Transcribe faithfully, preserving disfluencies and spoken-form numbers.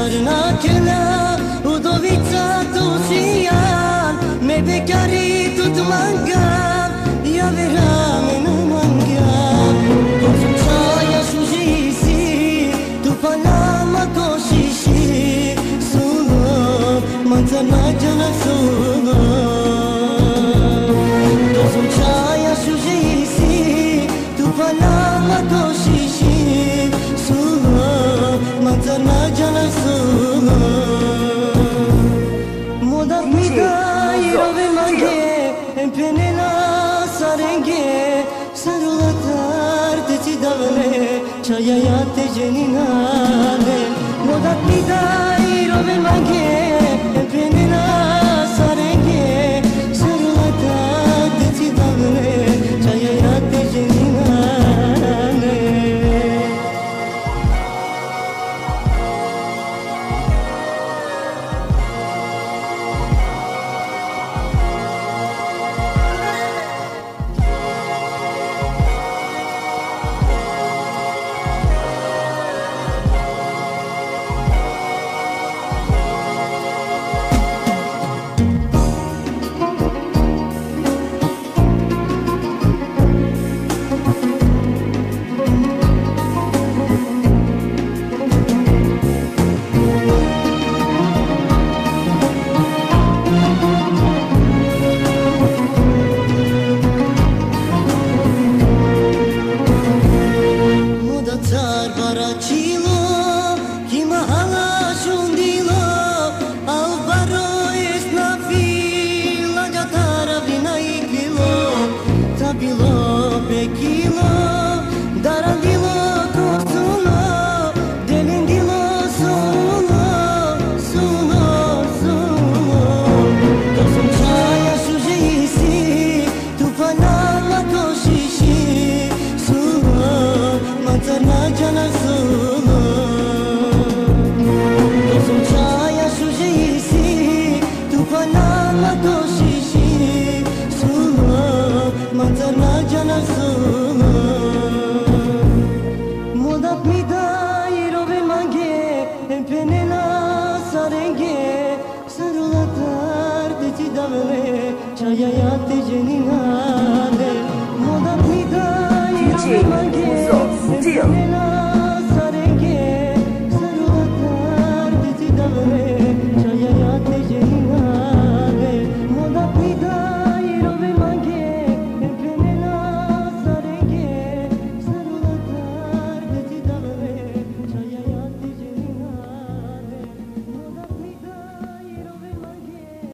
sarna kela udovica tusian me bekari tut manga ya verame na manga konsuchaya sujisi tu palama koshishi suno manzana jana suno konsuchaya sujisi tu palama koshishi suno manzana jana suno moda midai rove mange empenela sarenge sarulatar te davne chaya yate jeninale moda midai rove mange empenela sarenge sarulatar te davne chaya yate jeninale chaya yate jeninale moda midai D J Uzo Steel